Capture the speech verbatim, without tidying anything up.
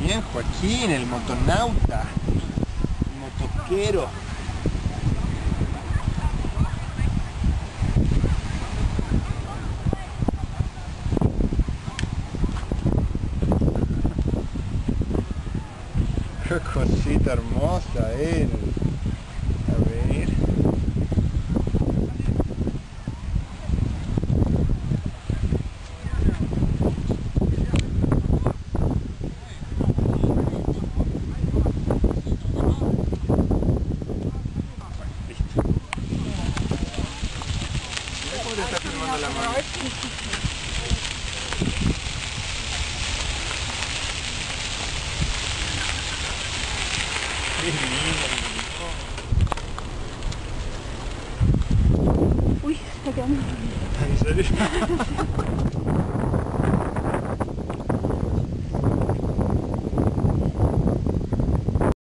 también Joaquín, el motonauta, el motoquero. Qué cosita hermosa, eh. A ver. Mira cómo te está filmando la mano. Qué lindo. Uy, está quedando. ¿En serio?